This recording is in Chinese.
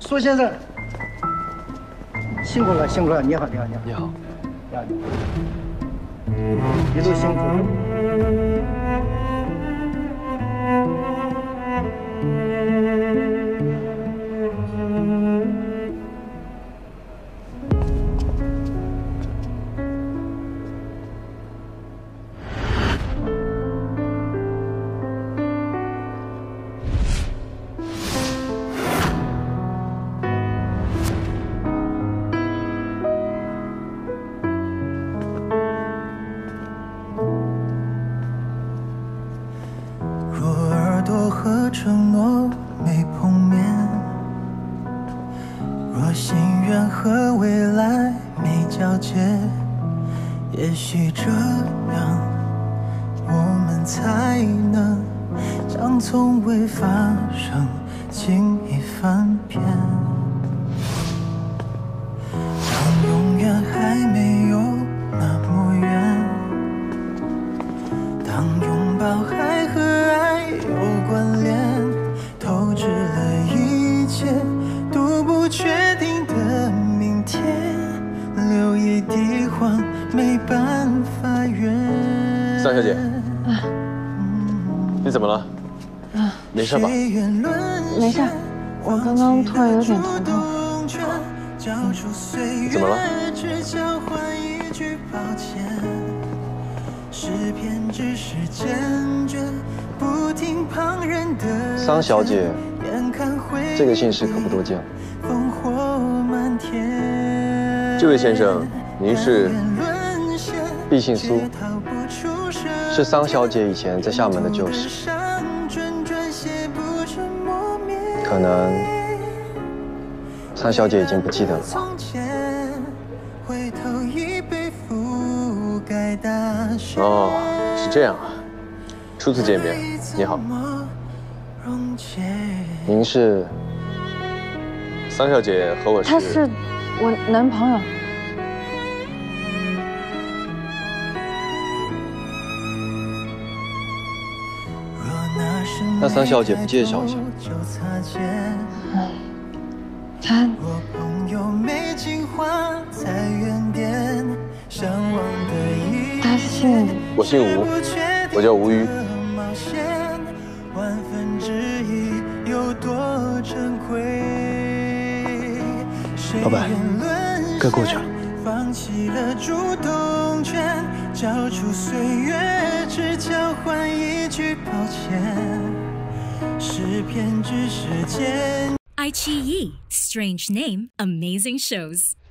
苏先生，辛苦了，辛苦了！你好，你好，你好， 你好， 你好，一路辛苦。 和承诺没碰面，若心愿和未来没交接，也许这样我们才能将从未发生轻易翻篇。当永远还没有那么远，当拥抱还和爱有关联，透支了一切都不确定的明天，留一地黄没办法圆。 桑小姐，你怎么了？没事吧？ 没事，我刚刚突然有点头痛。 怎么了？桑小姐，这个姓氏可不多见。这位先生，您是？毕姓苏，是桑小姐以前在厦门的旧识。可能桑小姐已经不记得了吧？哦，是这样啊。初次见面，你好。您是？桑小姐和我是？ 他是我男朋友。 那桑小姐不介绍一下？ 他姓…… 我姓吴，我叫吴瑜。 老板，该过去了。 放弃了主动权，交出岁月，只交换一句抱歉。诗篇只是间。 iQIYI, strange name, amazing shows.